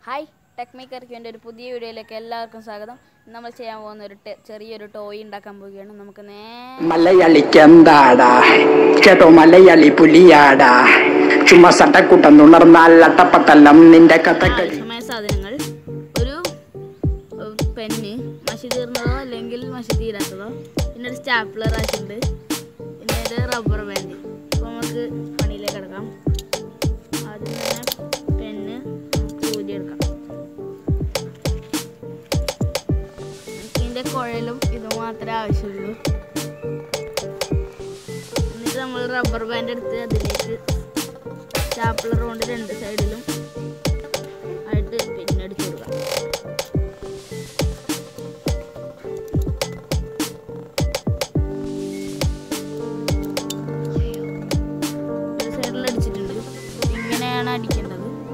Hi tech മേക്കർക്ക് എൻ്റെ ഒരു പുതിയ വീഡിയോയിലേക്ക് എല്ലാവർക്കും സ്വാഗതം. നമ്മൾ ചെയ്യാൻ പോകുന്ന ഒരു ചെറിയൊരു ടോയ് ഉണ്ടാക്കാൻ പോവുകയാണ്. നമുക്ക് മലയാളിക്കെന്താടാ ചേട്ടോ മലയാളി പുലിയാടാ ചുമ്മാ സട്ടക്കൂട്ടം തുണർന്നാൽ അട്ടപ്പട്ടല്ലം നിന്റെ ആവശ്യമായ സാധനങ്ങൾ: ഒരു പെന്ന്, മഷി തീർന്നതോ അല്ലെങ്കിൽ മഷി തീരാത്തതോ, പിന്നെ ഒരു സ്റ്റാപ്ലർ ആയിട്ടുണ്ട്, പിന്നെ ഒരു റബ്ബർ ബാൻഡ്. അപ്പോൾ നമുക്ക് പണിയിലേക്ക് കിടക്കാം. ആദ്യം തന്നെ പെന്ന് ഊരിയെടുക്കാം. ഇതിൻ്റെ കുഴലും ഇത് മാത്രമേ ആവശ്യമുള്ളൂ. എന്നിട്ട് നമ്മൾ റബ്ബർ ബാൻഡ് എടുത്ത് അതിലേക്ക് സ്റ്റാപ്ലർ കൊണ്ട് രണ്ട് സൈഡിലും ആയിട്ട് പിന്നെ അടിച്ചു കൊടുക്കാം. ഒരു സൈഡിൽ അടിച്ചിട്ടുണ്ട്. ഇങ്ങനെയാണ് അടിക്കേണ്ടത്.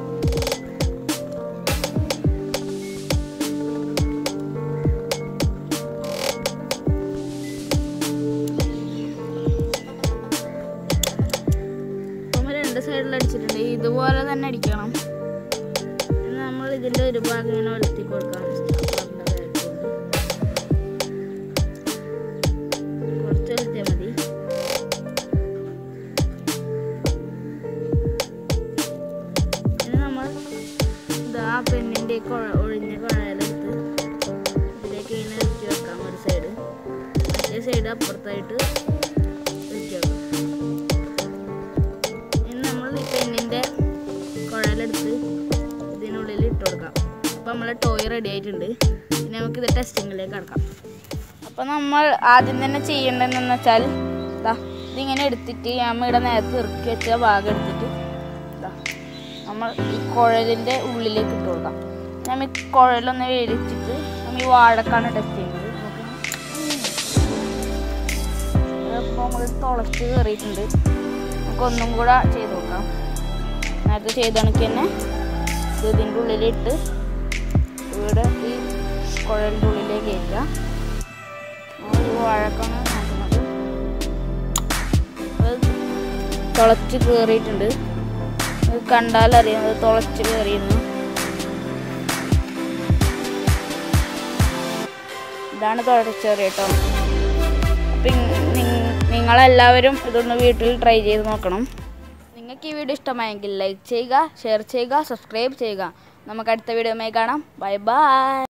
സൈഡിൽ അടിച്ചിട്ടുണ്ട്. ഇതുപോലെ തന്നെ അടിക്കണം. നമ്മൾ ഇതിൻ്റെ ഒരു ഭാഗം ഇങ്ങനെ വളർത്തി കൊടുക്കാം. കുറച്ച് വളർത്തിയാൽ മതി. ഇനി നമ്മൾ ഇതാ പെണ്ണിൻ്റെ ഒഴിഞ്ഞ കുഴലെടുത്ത് ഇതിലേക്ക് ഇങ്ങനെ ഇറക്കി വെക്കാം. ഒരു സൈഡ്, മറ്റേ സൈഡ് അപ്പുറത്തായിട്ട് ഇറക്കി വെക്കാം. പെണ്ണിൻ്റെ കുഴലെടുത്ത് ഇതിനുള്ളിൽ ഇട്ട് കൊടുക്കാം. അപ്പോൾ നമ്മളെ ടോയ് റെഡി ആയിട്ടുണ്ട്. ഇനി നമുക്കിത് ടെസ്റ്റിങ്ങിലേക്ക് കിടക്കാം. അപ്പോൾ നമ്മൾ ആദ്യം തന്നെ ചെയ്യേണ്ടതെന്ന് വെച്ചാൽ ഇതിങ്ങനെ എടുത്തിട്ട് അമ്മയുടെ നേരത്തെ ഇറക്കി വെച്ച ഭാഗം എടുത്തിട്ട് നമ്മൾ ഈ കുഴലിൻ്റെ ഉള്ളിലേക്ക് ഇട്ട് കൊടുക്കാം. നമ്മൾ ഈ കുഴലൊന്ന് വേവിച്ചിട്ട് നമ്മൾ ഈ വാഴക്കാണ് ടെസ്റ്റ് ചെയ്യുന്നത്. അപ്പോൾ നമ്മൾ തുളച്ച് കയറിയിട്ടുണ്ട്. നമുക്കൊന്നും കൂടെ ചെയ്ത് നോക്കാം. നേരത്തെ ചെയ്ത കണക്ക് തന്നെ ഇതിൻ്റെ ഉള്ളിലിട്ട് ഇവിടെ ഈ കുഴലിൻ്റെ ഉള്ളിലേക്ക് കയറ്റുക. നമ്മൾ വാഴക്കാണ് നോക്കുന്നത്. തുളച്ച് കയറിയിട്ടുണ്ട്. അത് കണ്ടാലറിയുന്നത് തുളച്ച് കയറിയിരുന്നു. ഇതാണ് തുളച്ചേറി കേട്ടോ. അപ്പം നിങ്ങളെല്ലാവരും ഇതൊന്ന് വീട്ടിൽ ട്രൈ ചെയ്ത് നോക്കണം. നിങ്ങൾക്ക് ഈ വീഡിയോ ഇഷ്ടമായെങ്കിൽ ലൈക്ക് ചെയ്യുക, ഷെയർ ചെയ്യുക, സബ്സ്ക്രൈബ് ചെയ്യുക. നമുക്ക് അടുത്ത വീഡിയോയുമായി കാണാം. Bye by.